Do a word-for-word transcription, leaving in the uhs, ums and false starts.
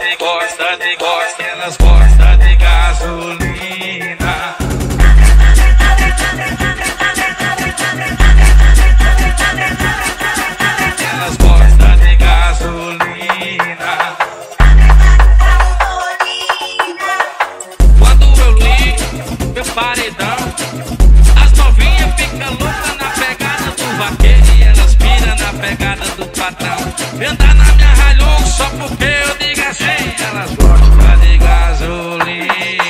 de, gosta de, gosta, elas gostam de gasolina. Elas gostam de gasolina. Quando eu ligo meu paredão, as novinhas ficam loucas na pegada do vaqueiro e elas piram na pegada do patrão. Andar na minha Hilux só porque eu digo assim, elas gostam de gasolina.